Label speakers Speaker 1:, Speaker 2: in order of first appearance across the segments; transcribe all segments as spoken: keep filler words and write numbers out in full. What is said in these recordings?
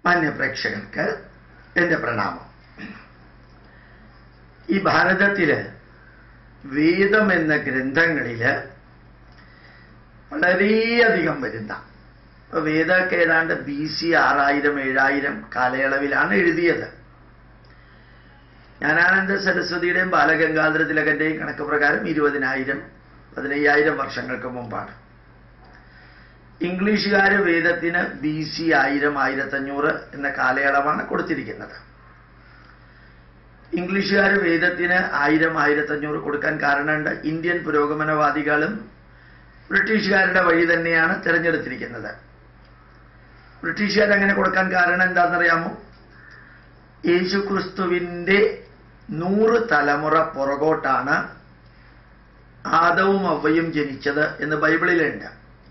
Speaker 1: മാന്യപ്രേക്ഷകർക്ക് എൻ്റെ പ്രണാമം. ഈ ഭാരതത്തില് വേദം എന്ന ഗ്രന്ഥങ്ങളില് വളരെയധികം വരുന്ന, ഇപ്പൊ വേദമൊക്കെ ഏതാണ്ട് ബി സി ആറായിരം ഏഴായിരം കാലയളവിലാണ് എഴുതിയത്. ജ്ഞാനാനന്ദ സരസ്വതിയുടെയും ബാലഗംഗാധര തിലകന്റെയും കണക്ക് പ്രകാരം ഇരുപതിനായിരം പതിനയ്യായിരം വർഷങ്ങൾക്ക് മുമ്പാണ്. ഇംഗ്ലീഷുകാര് വേദത്തിന് ബി സി ആയിരം ആയിരത്തഞ്ഞൂറ് എന്ന കാലയളവാണ് കൊടുത്തിരിക്കുന്നത്. ഇംഗ്ലീഷുകാർ വേദത്തിന് ആയിരം ആയിരത്തഞ്ഞൂറ് കൊടുക്കാൻ കാരണമുണ്ട്. ഇന്ത്യൻ പുരോഗമനവാദികളും ബ്രിട്ടീഷുകാരുടെ വഴി തന്നെയാണ് തിരഞ്ഞെടുത്തിരിക്കുന്നത്. ബ്രിട്ടീഷുകാർ അങ്ങനെ കൊടുക്കാൻ കാരണം എന്താണെന്നറിയാമോ? യേശുക്രിസ്തുവിന്റെ നൂറ് തലമുറ പുറകോട്ടാണ് ആദവും അവ്വയും ജനിച്ചത് എന്ന് ബൈബിളിലുണ്ട്.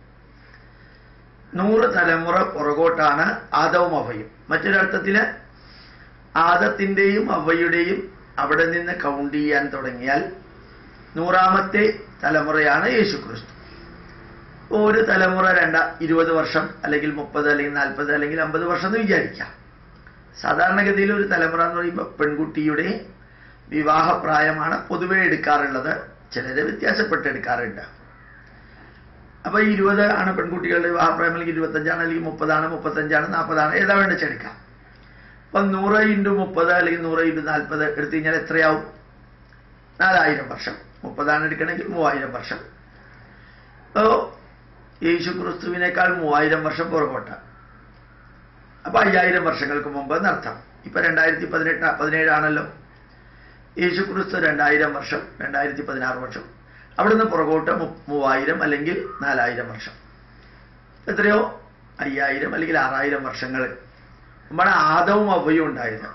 Speaker 1: നൂറ് തലമുറ പുറകോട്ടാണ് ആദവും അവ്വയും. മറ്റൊരർത്ഥത്തില് ആദത്തിന്റെയും അവ്വയുടെയും അവിടെ നിന്ന് കൗണ്ട് ചെയ്യാൻ തുടങ്ങിയാൽ നൂറാമത്തെ തലമുറയാണ് യേശുക്രിസ്തു. ഒരു തലമുറ രണ്ട ഇരുപത് വർഷം അല്ലെങ്കിൽ മുപ്പത് അല്ലെങ്കിൽ നാൽപ്പത് അല്ലെങ്കിൽ അമ്പത് വർഷം എന്ന് വിചാരിക്കാം. സാധാരണഗതിയിൽ ഒരു തലമുറ എന്ന് പറയുമ്പോൾ പെൺകുട്ടിയുടെ വിവാഹപ്രായമാണ് പൊതുവെ എടുക്കാറുള്ളത്. ചിലര് വ്യത്യാസപ്പെട്ട് എടുക്കാറുണ്ട്. അപ്പൊ ഇരുപത് ആണ് പെൺകുട്ടികളുടെ വിവാഹപ്രായം, അല്ലെങ്കിൽ ഇരുപത്തഞ്ചാണ്, അല്ലെങ്കിൽ മുപ്പതാണ്, മുപ്പത്തഞ്ചാണ്, നാൽപ്പതാണ്, ഏതാ വേണ്ട ചെടുക്കാം. അപ്പൊ നൂറ് ഇൻറ്റു മുപ്പത് അല്ലെങ്കിൽ നൂറ് ഇൻറ്റു നാൽപ്പത് എടുത്തു കഴിഞ്ഞാൽ എത്രയാവും? നാലായിരം വർഷം. മുപ്പതാണ് എടുക്കണമെങ്കിൽ മൂവായിരം വർഷം. അപ്പോ യേശു ക്രിസ്തുവിനേക്കാൾ മൂവായിരം വർഷം പുറകോട്ടാണ്. അപ്പൊ അയ്യായിരം വർഷങ്ങൾക്ക് മുമ്പ് എന്നർത്ഥം. ഇപ്പൊ രണ്ടായിരത്തി പതിനെട്ട് പതിനേഴാണല്ലോ. യേശു ക്രിസ്തു രണ്ടായിരം വർഷം, രണ്ടായിരത്തി പതിനാറ് വർഷം. അവിടുന്ന് പുറകോട്ട് മൂവായിരം അല്ലെങ്കിൽ നാലായിരം വർഷം. എത്രയോ? അയ്യായിരം അല്ലെങ്കിൽ ആറായിരം വർഷങ്ങൾ മുമ്പാണ് ആദവും അവ്വയും ഉണ്ടായത്.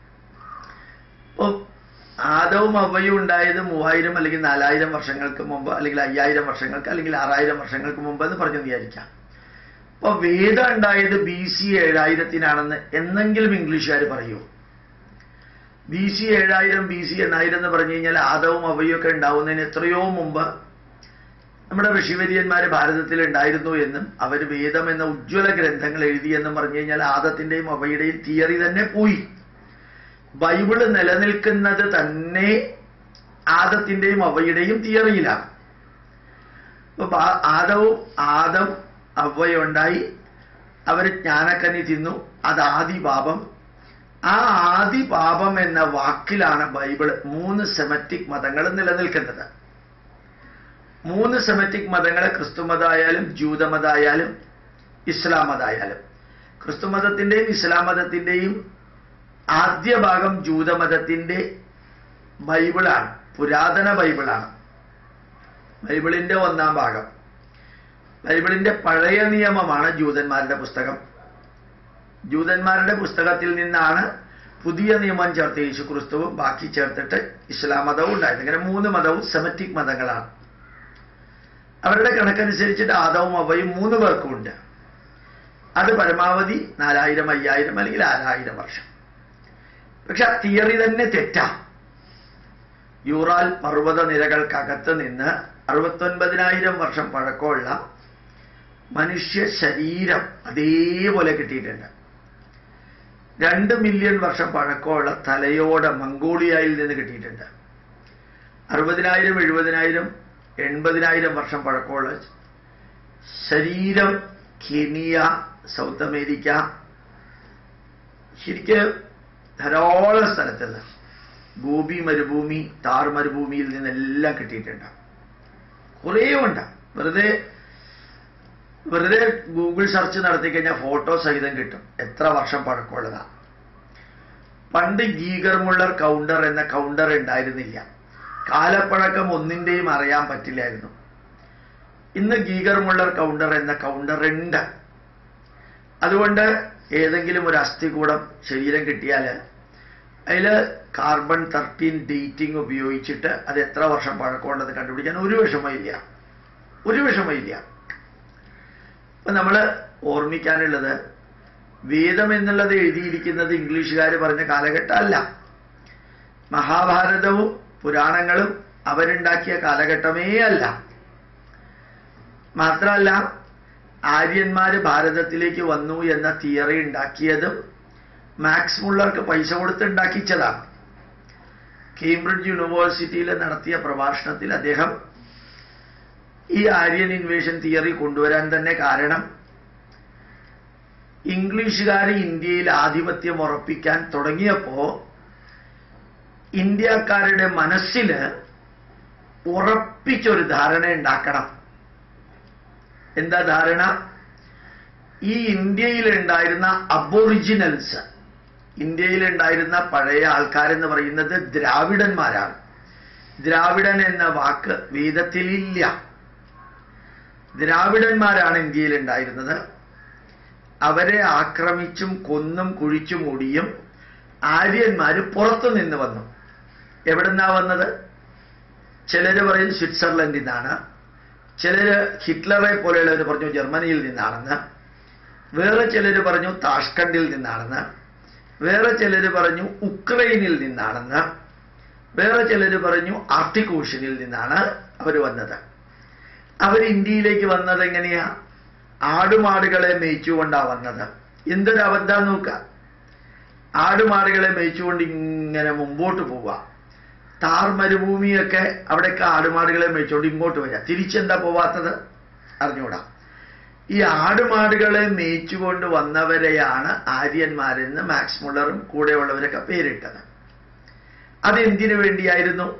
Speaker 1: അപ്പൊ ആദവും അവ്വയും ഉണ്ടായത് മൂവായിരം അല്ലെങ്കിൽ നാലായിരം വർഷങ്ങൾക്ക് മുമ്പ്, അല്ലെങ്കിൽ അയ്യായിരം വർഷങ്ങൾക്ക്, അല്ലെങ്കിൽ ആറായിരം വർഷങ്ങൾക്ക് മുമ്പ് എന്ന് പറഞ്ഞു വിചാരിക്കാം. അപ്പൊ വേദം ഉണ്ടായത് ബി സി ഏഴായിരത്തിനാണെന്ന് എന്നെങ്കിലും ഇംഗ്ലീഷുകാർ പറയൂ? ബി സി ഏഴായിരം ബി സി എണ്ണായിരം എന്ന് പറഞ്ഞു കഴിഞ്ഞാൽ ആദവും അവ്വയും ഒക്കെ ഉണ്ടാവുന്നതിന് എത്രയോ മുമ്പ് നമ്മുടെ ഋഷിവര്യന്മാര് ഭാരതത്തിൽ ഉണ്ടായിരുന്നു എന്നും അവർ വേദം എന്ന ഉജ്ജ്വല ഗ്രന്ഥങ്ങൾ എഴുതിയെന്നും പറഞ്ഞു കഴിഞ്ഞാൽ ആദത്തിന്റെയും അവയുടെയും തിയറി തന്നെ പോയി. ബൈബിള് നിലനിൽക്കുന്നത് തന്നെ ആദത്തിന്റെയും അവയുടെയും തിയറിയിലാണ്. അപ്പൊ ആദവും ആദം അവയുണ്ടായി, അവര് ജ്ഞാനക്കനി തിന്നു, അത് ആദിപാപം. ആ ആദിപാപം എന്ന വാക്കിലാണ് ബൈബിള് മൂന്ന് സെമറ്റിക് മതങ്ങൾ നിലനിൽക്കുന്നത്. മൂന്ന് സെമറ്റിക് മതങ്ങളെ ക്രിസ്തുമതമായാലും ജൂതമതമായാലും ഇസ്ലാം മതമായാലും. ക്രിസ്തുമതത്തിന്റെയും ഇസ്ലാം മതത്തിന്റെയും ആദ്യ ഭാഗം ജൂതമതത്തിന്റെ ബൈബിളാണ്, പുരാതന ബൈബിളാണ്. ബൈബിളിന്റെ ഒന്നാം ഭാഗം, ബൈബിളിന്റെ പഴയ നിയമമാണ് ജൂതന്മാരുടെ പുസ്തകം. ജൂതന്മാരുടെ പുസ്തകത്തിൽ നിന്നാണ് പുതിയ നിയമം ചേർത്ത് യേശു ക്രിസ്തുവും ബാക്കി ചേർത്തിട്ട് ഇസ്ലാം മതവും ഉണ്ടായത്. ഇങ്ങനെ മൂന്ന് മതവും സെമറ്റിക് മതങ്ങളാണ്. അവരുടെ കണക്കനുസരിച്ചിട്ട് ആദവും അവയും മൂന്ന് പേർക്കും ഉണ്ട്. അത് പരമാവധി നാലായിരം അയ്യായിരം അല്ലെങ്കിൽ ആറായിരം വർഷം. പക്ഷെ ആ തിയറി തന്നെ തെറ്റാ. യൂറാൽ പർവ്വത നിരകൾക്കകത്ത് നിന്ന് അറുപത്തൊൻപതിനായിരം വർഷം പഴക്കമുള്ള മനുഷ്യ ശരീരം അതേപോലെ കിട്ടിയിട്ടുണ്ട്. രണ്ട് മില്യൺ വർഷം പഴക്കമുള്ള തലയോടെ മംഗോളിയയിൽ നിന്ന് കിട്ടിയിട്ടുണ്ട്. അറുപതിനായിരം എഴുപതിനായിരം എൺപതിനായിരം വർഷം പഴക്കമുള്ള ശരീരം കെനിയ, സൗത്ത് അമേരിക്ക, ശരിക്ക് ധാരാളം സ്ഥലത്ത് നിന്ന്, ഗോപി മരുഭൂമി, താർ മരുഭൂമിയിൽ നിന്നെല്ലാം കിട്ടിയിട്ടുണ്ട്. കുറേ ഉണ്ട്. വെറുതെ വെറുതെ ഗൂഗിൾ സെർച്ച് നടത്തി കഴിഞ്ഞാൽ ഫോട്ടോ സഹിതം കിട്ടും എത്ര വർഷം പഴക്കമുള്ളതാണ്. പണ്ട് ഗീഗർ മുള്ളർ കൗണ്ടർ എന്ന കൗണ്ടർ ഉണ്ടായിരുന്നില്ല. കാലപ്പഴക്കം ഒന്നിന്റെയും അറിയാൻ പറ്റില്ലായിരുന്നു. ഇന്ന് ഗീഗർ മുള്ളർ കൗണ്ടർ എന്ന കൗണ്ടർ ഉണ്ട്. അതുകൊണ്ട് ഏതെങ്കിലും ഒരു അസ്ഥികൂടം ശരീരം കിട്ടിയാൽ അതിൽ കാർബൺ തേർട്ടീൻ ഡേറ്റിംഗ് ഉപയോഗിച്ചിട്ട് അത് എത്ര വർഷം പഴക്കമുണ്ടെന്ന് കണ്ടുപിടിക്കാൻ ഒരു വിഷമമില്ല, ഒരു വിഷമമില്ല. അപ്പൊ നമ്മൾ ഓർമ്മിക്കാനുള്ളത്, വേദം എന്നുള്ളത് എഴുതിയിരിക്കുന്നത് ഇംഗ്ലീഷുകാർ പറഞ്ഞ കാലഘട്ടമല്ല. മഹാഭാരതവും പുരാണങ്ങളും അവരുണ്ടാക്കിയ കാലഘട്ടമേ അല്ല. മാത്രമല്ല ആര്യന്മാര് ഭാരതത്തിലേക്ക് വന്നു എന്ന തിയറി ഉണ്ടാക്കിയതും മാക്സ് മുള്ളർക്ക് പൈസ കൊടുത്ത് ഉണ്ടാക്കിച്ചതാണ്. കേംബ്രിഡ്ജ് യൂണിവേഴ്സിറ്റിയിൽ നടത്തിയ പ്രഭാഷണത്തിൽ അദ്ദേഹം ഈ ആര്യൻ ഇൻവേഷൻ തിയറി കൊണ്ടുവരാൻ തന്നെ കാരണം ഇംഗ്ലീഷുകാർ ഇന്ത്യയിൽ ആധിപത്യം ഉറപ്പിക്കാൻ തുടങ്ങിയപ്പോ ഇന്ത്യക്കാരുടെ മനസ്സിൽ ഉറപ്പിച്ചൊരു ധാരണ ഉണ്ടാക്കണം. എന്താ ധാരണ? ഈ ഇന്ത്യയിലുണ്ടായിരുന്ന അബോറിജിനൽസ്, ഇന്ത്യയിലുണ്ടായിരുന്ന പഴയ ആൾക്കാരെന്ന് പറയുന്നത് ദ്രാവിഡന്മാരാണ്. ദ്രാവിഡൻ എന്ന വാക്ക് വേദത്തിലില്ല. ദ്രാവിഡന്മാരാണ് ഇന്ത്യയിൽ ഉണ്ടായിരുന്നത്. അവരെ ആക്രമിച്ചും കൊന്നും കുഴിച്ചു മൂടിയും ആര്യന്മാര് പുറത്തു നിന്ന് വന്നു. എവിടുന്നാ വന്നത്? ചിലര് പറയും സ്വിറ്റ്സർലൻഡിൽ നിന്നാണ്, ചിലര് ഹിറ്റ്ലറെ പോലെയുള്ളവർ പറഞ്ഞു ജർമ്മനിയിൽ നിന്നാണെന്ന്, വേറെ ചിലര് പറഞ്ഞു താഷ്കണ്ടിൽ നിന്നാണെന്ന്, വേറെ ചിലര് പറഞ്ഞു ഉക്രൈനിൽ നിന്നാണെന്ന്, വേറെ ചിലര് പറഞ്ഞു ആർട്ടിക് ഓഷ്യനിൽ നിന്നാണ് അവർ വന്നത്. അവർ ഇന്ത്യയിലേക്ക് വന്നത് എങ്ങനെയാ? ആടുമാടുകളെ മേയിച്ചുകൊണ്ടാ വന്നത്. എന്തൊരു അബദ്ധം നോക്കുക. ആടുമാടുകളെ മേയിച്ചുകൊണ്ട് ഇങ്ങനെ മുമ്പോട്ട് പോവുക. താർ മരുഭൂമിയൊക്കെ അവിടെയൊക്കെ ആടുമാടുകളെ മേയിച്ചുകൊണ്ട് ഇങ്ങോട്ട് വരിക. തിരിച്ചെന്താ പോവാത്തത്? അറിഞ്ഞൂടാ. ഈ ആടുമാടുകളെ മേയിച്ചുകൊണ്ട് വന്നവരെയാണ് ആര്യന്മാരെന്ന് മാക്സ് മുള്ളറും കൂടെയുള്ളവരൊക്കെ പേരിട്ടത്. അതെന്തിനു വേണ്ടിയായിരുന്നു?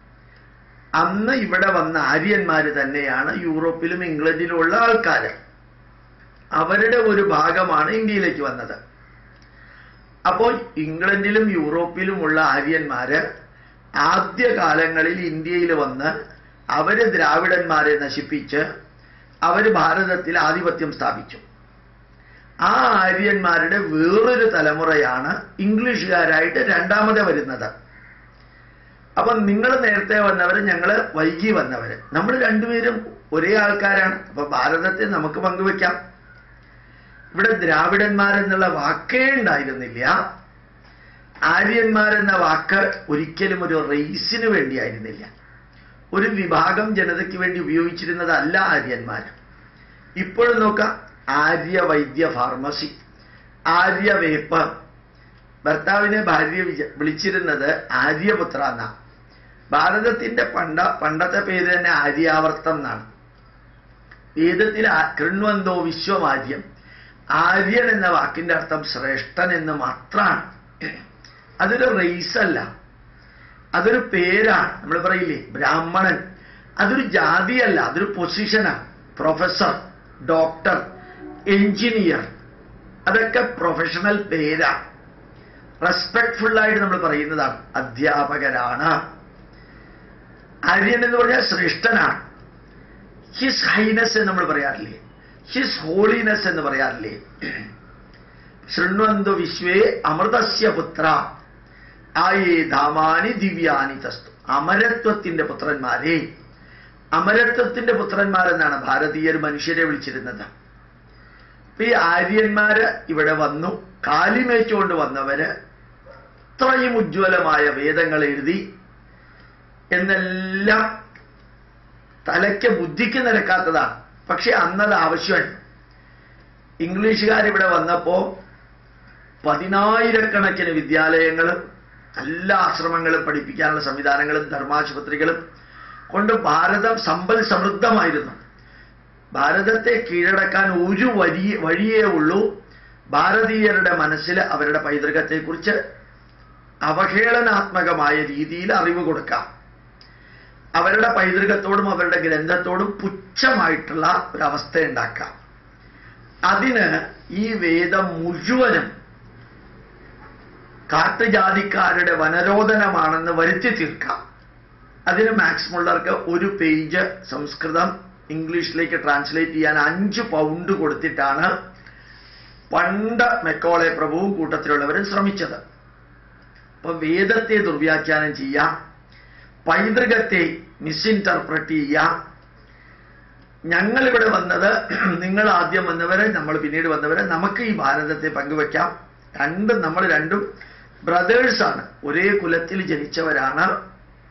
Speaker 1: അന്ന് ഇവിടെ വന്ന ആര്യന്മാര് തന്നെയാണ് യൂറോപ്പിലും ഇംഗ്ലണ്ടിലും ഉള്ള ആൾക്കാര്. അവരുടെ ഒരു ഭാഗമാണ് ഇന്ത്യയിലേക്ക് വന്നത്. അപ്പോൾ ഇംഗ്ലണ്ടിലും യൂറോപ്പിലുമുള്ള ആര്യന്മാര് ആദ്യകാലങ്ങളിൽ ഇന്ത്യയിൽ വന്ന് അവര് ദ്രാവിഡന്മാരെ നശിപ്പിച്ച് അവര് ഭാരതത്തിൽ ആധിപത്യം സ്ഥാപിച്ചു. ആ ആര്യന്മാരുടെ വേറൊരു തലമുറയാണ് ഇംഗ്ലീഷുകാരായിട്ട് രണ്ടാമത് വരുന്നത്. അപ്പൊ നിങ്ങൾ നേരത്തെ വന്നവര്, ഞങ്ങള് വൈകി വന്നവര്, നമ്മൾ രണ്ടുപേരും ഒരേ ആൾക്കാരാണ്. അപ്പൊ ഭാരതത്തെ നമുക്ക് പങ്കുവെക്കാം. ഇവിടെ ദ്രാവിഡന്മാരെന്നുള്ള വാക്കേ ഉണ്ടായിരുന്നില്ല. ആര്യന്മാരെന്ന വാക്ക് ഒരിക്കലും ഒരു റേസിന് വേണ്ടിയായിരുന്നില്ല, ഒരു വിഭാഗം ജനതയ്ക്ക് വേണ്ടി ഉപയോഗിച്ചിരുന്നതല്ല ആര്യന്മാർ. ഇപ്പോഴും നോക്കാം, ആര്യ വൈദ്യ ഫാർമസി, ആര്യവേപ്പ്. ഭർത്താവിനെ ഭാര്യ വിളിച്ചിരുന്നത് ആര്യപുത്ര എന്നാ. ഭാരതത്തിന്റെ പണ്ട പണ്ടത്തെ പേര് തന്നെ ആര്യാവർത്തം എന്നാണ്. വേദത്തിൽ കൃണ്വന്തോ വിശ്വമാര്യം. ആര്യൻ എന്ന വാക്കിന്റെ അർത്ഥം ശ്രേഷ്ഠൻ എന്ന് മാത്രമാണ്. അതൊരു റേസല്ല, അതൊരു പേരാണ്. നമ്മൾ പറയില്ലേ ബ്രാഹ്മണൻ, അതൊരു ജാതിയല്ല, അതൊരു പൊസിഷനാണ്. പ്രൊഫസർ, ഡോക്ടർ, എഞ്ചിനീയർ, അതൊക്കെ പ്രൊഫഷണൽ പേരാണ്. റെസ്പെക്ട്ഫുൾ ആയിട്ട് നമ്മൾ പറയുന്നതാണ്. അധ്യാപകരാണ്. ആര്യൻ എന്ന് പറഞ്ഞാൽ ശ്രേഷ്ഠനാണ്. ഹിസ് ഹൈനസ് എന്ന് നമ്മൾ പറയാറില്ലേ, ഹിസ് ഹോളിനെസ് എന്ന് പറയാറില്ലേ. ശൃണ്വന്തു വിശ്വേ അമൃതസ്യ പുത്ര ആയേ ധാമാനി ദിവ്യാനി തസ്തു. അമരത്വത്തിന്റെ പുത്രന്മാരെ, അമരത്വത്തിന്റെ പുത്രന്മാരെന്നാണ് ഭാരതീയർ മനുഷ്യരെ വിളിച്ചിരുന്നത്. അപ്പൊ ഈ ആര്യന്മാര് ഇവിടെ വന്നു, കാലിമേച്ചുകൊണ്ട് വന്നവര് ഇത്രയും ഉജ്ജ്വലമായ വേദങ്ങൾ എഴുതി എന്നെല്ലാം തലയ്ക്ക് ബുദ്ധിക്ക് നിരക്കാത്തതാണ്. പക്ഷെ അന്നത് ആവശ്യമാണ്. ഇംഗ്ലീഷുകാരിവിടെ വന്നപ്പോ പതിനായിരക്കണക്കിന് വിദ്യാലയങ്ങളും എല്ലാ ആശ്രമങ്ങളും പഠിപ്പിക്കാനുള്ള സംവിധാനങ്ങളും ധർമാശുപത്രികളും കൊണ്ട് ഭാരതം സമ്പൽ സമൃദ്ധമായിരുന്നു. ഭാരതത്തെ കീഴടക്കാൻ ഒരു വഴി വഴിയേ ഉള്ളൂ. ഭാരതീയരുടെ മനസ്സിൽ അവരുടെ പൈതൃകത്തെക്കുറിച്ച് അവഹേളനാത്മകമായ രീതിയിൽ അറിവ് കൊടുക്കാം. അവരുടെ പൈതൃകത്തോടും അവരുടെ ഗ്രന്ഥത്തോടും പുച്ഛമായിട്ടുള്ള ഒരവസ്ഥ ഉണ്ടാക്കാം. അതിന് ഈ വേദം മുഴുവനും കാട്ടുജാതിക്കാരുടെ വനരോധനമാണെന്ന് വരുത്തി തീർക്കാം. അതിന് മാക്സ് മുള്ളർക്ക് ഒരു പേജ് സംസ്കൃതം ഇംഗ്ലീഷിലേക്ക് ട്രാൻസ്ലേറ്റ് ചെയ്യാൻ അഞ്ച് പൗണ്ട് കൊടുത്തിട്ടാണ് പണ്ട് മെക്കോളെ പ്രഭുവും കൂട്ടത്തിലുള്ളവരും ശ്രമിച്ചത്. അപ്പൊ വേദത്തെ ദുർവ്യാഖ്യാനം ചെയ്യാം, പൈതൃകത്തെ മിസ്ഇന്റർപ്രറ്റ് ചെയ്യാം. ഞങ്ങളിവിടെ വന്നത്, നിങ്ങൾ ആദ്യം വന്നവരെ, നമ്മൾ പിന്നീട് വന്നവരെ, നമുക്ക് ഈ ഭാരതത്തെ പങ്കുവെക്കാം. രണ്ടും നമ്മൾ രണ്ടും ബ്രദേഴ്സാണ്, ഒരേ കുലത്തിൽ ജനിച്ചവരാണ്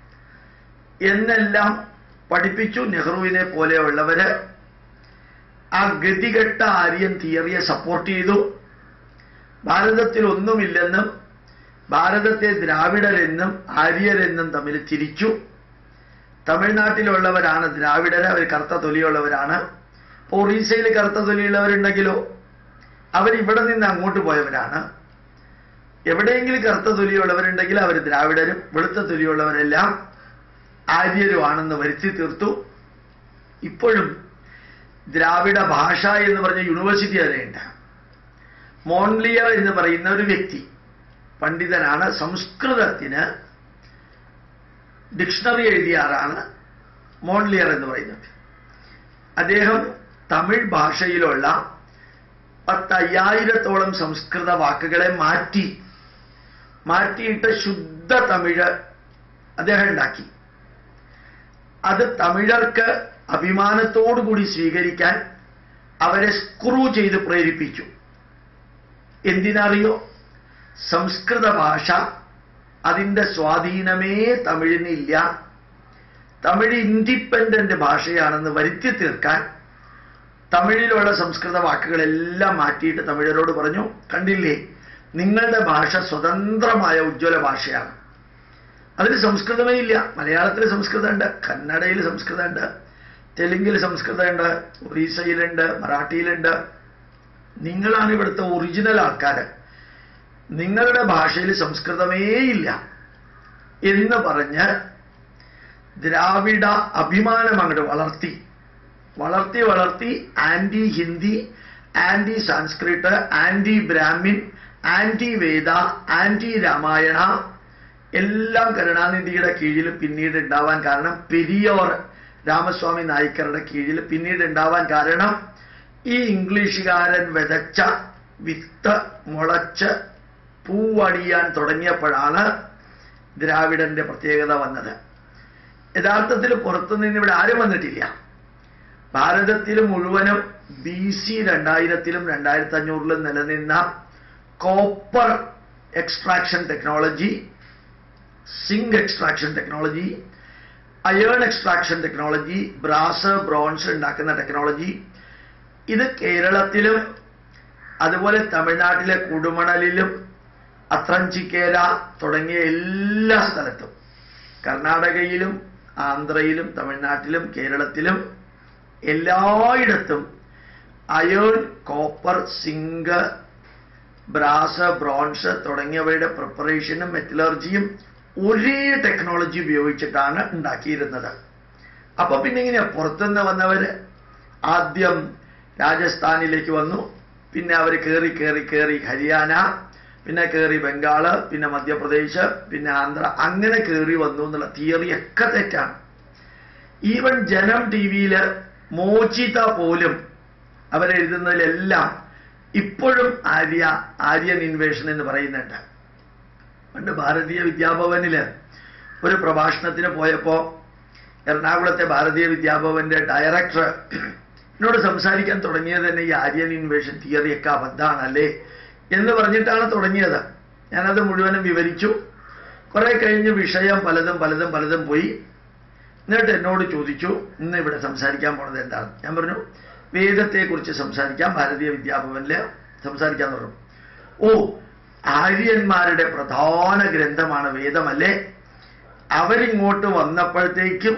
Speaker 1: എന്നെല്ലാം പഠിപ്പിച്ചു. നെഹ്റുവിനെ പോലെയുള്ളവര് ആ ഗതികെട്ട ആര്യൻ തിയറിയെ സപ്പോർട്ട് ചെയ്തു. ഭാരതത്തിൽ ഒന്നുമില്ലെന്നും ഭാരതത്തെ ദ്രാവിഡരെന്നും ആര്യരെന്നും തമ്മിൽ തിരിച്ചു. തമിഴ്നാട്ടിലുള്ളവരാണ് ദ്രാവിഡര്, അവർ കറുത്ത തൊലിയുള്ളവരാണ്. ഒറീസയിൽ കറുത്ത തൊലിയുള്ളവരുണ്ടെങ്കിലോ അവരിവിടെ നിന്ന് അങ്ങോട്ട് പോയവരാണ്. എവിടെയെങ്കിലും കറുത്ത തൊലിയുള്ളവരുണ്ടെങ്കിൽ അവർ ദ്രാവിഡരും വെളുത്ത തൊലിയുള്ളവരെല്ലാം ആര്യരുമാണെന്ന് വരുത്തി തീർത്തു. ഇപ്പോഴും ദ്രാവിഡ ഭാഷ എന്ന് പറഞ്ഞ യൂണിവേഴ്സിറ്റി വരെയുണ്ട്. മോൺലിയർ എന്ന് പറയുന്ന ഒരു വ്യക്തി പണ്ഡിതനാണ്, സംസ്കൃതത്തിന് ഡിക്ഷണറി എഴുതിയ ആളാണ് മോൺലിയർ എന്ന് പറയുന്നത്. അദ്ദേഹം തമിഴ് ഭാഷയിലുള്ള പത്തയ്യായിരത്തോളം സംസ്കൃത വാക്കുകളെ മാറ്റി മാറ്റിയിട്ട് ശുദ്ധ തമിഴ് അദ്ദേഹം ഉണ്ടാക്കി. അത് തമിഴർക്ക് അഭിമാനത്തോടുകൂടി സ്വീകരിക്കാൻ അവരെ സ്ക്രൂ ചെയ്ത് പ്രേരിപ്പിച്ചു. എന്തിനറിയോ? സംസ്കൃത ഭാഷ അതിൻ്റെ സ്വാധീനമേ തമിഴിനില്ല, തമിഴ് ഇൻഡിപെൻഡന്റ് ഭാഷയാണെന്ന് വരുത്തി തീർക്കാൻ തമിഴിലുള്ള സംസ്കൃത വാക്കുകളെല്ലാം മാറ്റിയിട്ട് തമിഴരോട് പറഞ്ഞു, കണ്ടില്ലേ, നിങ്ങളുടെ ഭാഷ സ്വതന്ത്രമായ ഉജ്ജ്വല ഭാഷയാണ്, അതിൽ സംസ്കൃതമേ ഇല്ല. മലയാളത്തിൽ സംസ്കൃതമുണ്ട്, കന്നഡയിൽ സംസ്കൃതമുണ്ട്, തെലുങ്കിൽ സംസ്കൃതമുണ്ട്, ഒറീസയിലുണ്ട്, മറാഠിയിലുണ്ട്. നിങ്ങളാണ് ഇവിടുത്തെ ഒറിജിനൽ ആൾക്കാർ, നിങ്ങളുടെ ഭാഷയിൽ സംസ്കൃതമേ ഇല്ല എന്ന് പറഞ്ഞ് ദ്രാവിഡ അഭിമാനം അങ്ങോട്ട് വളർത്തി വളർത്തി വളർത്തി anti Hindi, anti Sanskrit, anti Brahmin, anti Veda, anti Ramayana എല്ലാം കരുണാനിധിയുടെ കീഴിൽ പിന്നീട് ഉണ്ടാവാൻ കാരണം, പെരിയോർ രാമസ്വാമി നായ്ക്കറുടെ കീഴിൽ പിന്നീട് ഉണ്ടാവാൻ കാരണം ഈ ഇംഗ്ലീഷുകാരൻ വിതച്ച വിത്ത് മുളച്ച് പൂവടിയാൻ തുടങ്ങിയപ്പോഴാണ് ദ്രാവിഡന്റെ പ്രത്യേകത വന്നത്. യഥാർത്ഥത്തിൽ പുറത്തുനിന്ന് ഇവിടെ ആരും വന്നിട്ടില്ല. ഭാരതത്തിൽ മുഴുവനും ബി സി രണ്ടായിരത്തിലും രണ്ടായിരത്തി അഞ്ഞൂറിലും നിലനിന്ന copper extraction technology, zinc extraction technology, iron extraction technology, brass bronze ഉണ്ടാക്കുന്ന ടെക്നോളജി, ഇത് കേരളത്തിലും അതുപോലെ തമിഴ്നാട്ടിലെ കുടുമണലിലും അത്രഞ്ചിക്കേല തുടങ്ങിയ എല്ലാ സ്ഥലത്തും, കർണാടകയിലും ആന്ധ്രയിലും തമിഴ്നാട്ടിലും കേരളത്തിലും എല്ലായിടത്തും iron, copper, zinc, brass, bronze തുടങ്ങിയവയുടെ പ്രിപ്പറേഷനും മെറ്റലർജിയും ഒരേ ടെക്നോളജി ഉപയോഗിച്ചിട്ടാണ് ഉണ്ടാക്കിയിരുന്നത്. അപ്പൊ പിന്നെ ഇങ്ങനെയാ പുറത്തുനിന്ന് വന്നവര് ആദ്യം രാജസ്ഥാനിലേക്ക് വന്നു, പിന്നെ അവർ കയറി കയറി കയറി ഹരിയാന, പിന്നെ കയറി ബംഗാള്, പിന്നെ മധ്യപ്രദേശ്, പിന്നെ ആന്ധ്ര, അങ്ങനെ കയറി വന്നു എന്നുള്ള തിയറി ഒക്കെ തെറ്റാണ്. ഈവൻ ജനം ടി വിയിൽ മോചിത പോലും അവരെഴുതുന്നതിലെല്ലാം ഇപ്പോഴും ആര്യ ആര്യൻ ഇൻവേഷൻ എന്ന് പറയുന്നുണ്ട്. പണ്ട് ഭാരതീയ വിദ്യാഭവനില് ഒരു പ്രഭാഷണത്തിന് പോയപ്പോ എറണാകുളത്തെ ഭാരതീയ വിദ്യാഭവന്റെ ഡയറക്ടർ എന്നോട് സംസാരിക്കാൻ തുടങ്ങിയത് തന്നെ ഈ ആര്യൻ ഇൻവേഷൻ തിയറിയൊക്കെ അബദ്ധമാണല്ലേ എന്ന് പറഞ്ഞിട്ടാണ് തുടങ്ങിയത്. ഞാനത് മുഴുവനും വിവരിച്ചു. കുറെ കഴിഞ്ഞ് വിഷയം പലതും പലതും പലതും പോയി. എന്നിട്ട് എന്നോട് ചോദിച്ചു, ഇന്ന് ഇവിടെ സംസാരിക്കാൻ പോണത് എന്താണ്? ഞാൻ പറഞ്ഞു, വേദത്തെക്കുറിച്ച് സംസാരിക്കാം, ഭാരതീയ വിദ്യാഭവനില് സംസാരിക്കാന്ന് പറഞ്ഞു. ഓ, ആര്യന്മാരുടെ പ്രധാന ഗ്രന്ഥമാണ് വേദമല്ലേ? അവരിങ്ങോട്ട് വന്നപ്പോഴത്തേക്കും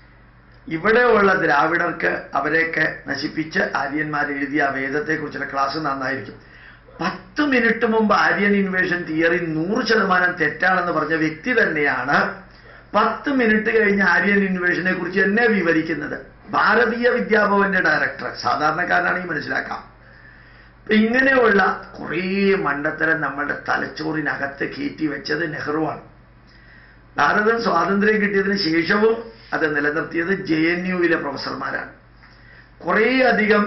Speaker 1: ഇവിടെയുള്ള ദ്രാവിഡർക്ക് അവരെയൊക്കെ നശിപ്പിച്ച് ആര്യന്മാർ എഴുതിയ വേദത്തെക്കുറിച്ചുള്ള ക്ലാസ് നന്നായിരിക്കും. പത്ത് മിനിറ്റ് മുമ്പ് ആര്യൻ ഇൻവേഷൻ തിയറി നൂറ് ശതമാനം തെറ്റാണെന്ന് പറഞ്ഞ വ്യക്തി തന്നെയാണ് പത്ത് മിനിറ്റ് കഴിഞ്ഞ് ആര്യൻ ഇൻവേഷനെ കുറിച്ച് എന്നെ വിവരിക്കുന്നത്. ഭാരതീയ വിദ്യാഭവന്റെ ഡയറക്ടർ, സാധാരണക്കാരനാണെങ്കിൽ മനസ്സിലാക്കാം. ഇങ്ങനെയുള്ള കുറേ മണ്ടത്തരം നമ്മളുടെ തലച്ചോറിനകത്ത് കയറ്റി വെച്ചത് നെഹ്റുവാണ്. ഭാരതം സ്വാതന്ത്ര്യം കിട്ടിയതിന് ശേഷവും അത് നിലനിർത്തിയത് ജെ എൻ യുവിലെ പ്രൊഫസർമാരാണ്. കുറേയധികം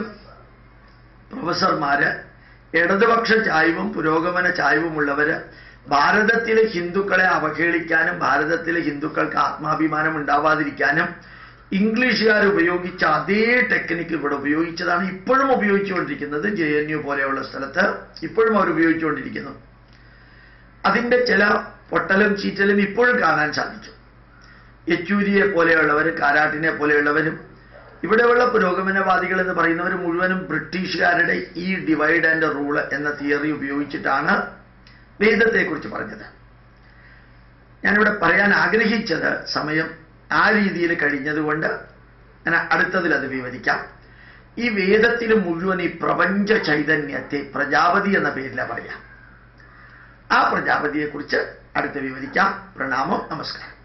Speaker 1: പ്രൊഫസർമാര് ഇടതുപക്ഷ ചായ്വും പുരോഗമന ചായ്വുമുള്ളവര് ഭാരതത്തിലെ ഹിന്ദുക്കളെ അവഹേളിക്കാനും ഭാരതത്തിലെ ഹിന്ദുക്കൾക്ക് ആത്മാഭിമാനം ഉണ്ടാവാതിരിക്കാനും ഇംഗ്ലീഷുകാർ ഉപയോഗിച്ച അതേ ടെക്നിക്ക് ഇവിടെ ഉപയോഗിച്ചതാണ്, ഇപ്പോഴും ഉപയോഗിച്ചുകൊണ്ടിരിക്കുന്നത്. ജെ എൻ യു പോലെയുള്ള സ്ഥലത്ത് ഇപ്പോഴും അവർ ഉപയോഗിച്ചുകൊണ്ടിരിക്കുന്നു. അതിൻ്റെ ചില പൊട്ടലും ചീറ്റലും ഇപ്പോഴും കാണാൻ സാധിക്കും. യെച്ചൂരിയെ പോലെയുള്ളവരും കാരാട്ടിനെ പോലെയുള്ളവരും ഇവിടെയുള്ള പുരോഗമനവാദികൾ എന്ന് പറയുന്നവർ മുഴുവനും ബ്രിട്ടീഷുകാരുടെ ഈ ഡിവൈഡ് ആൻഡ് റൂള് എന്ന തിയറി ഉപയോഗിച്ചിട്ടാണ് വേദത്തെക്കുറിച്ച് പറഞ്ഞത്. ഞാനിവിടെ പറയാൻ ആഗ്രഹിച്ചത് സമയം ആ രീതിയിൽ കഴിഞ്ഞതുകൊണ്ട് ഞാൻ അടുത്തതിൽ അത് വിവരിക്കാം. ഈ വേദത്തിൽ മുഴുവൻ ഈ പ്രപഞ്ച ചൈതന്യത്തെ പ്രജാപതി എന്ന പേരിലാണ് പറയാം. ആ പ്രജാപതിയെക്കുറിച്ച് അടുത്ത് വിവരിക്കാം. പ്രണാമം, നമസ്കാരം.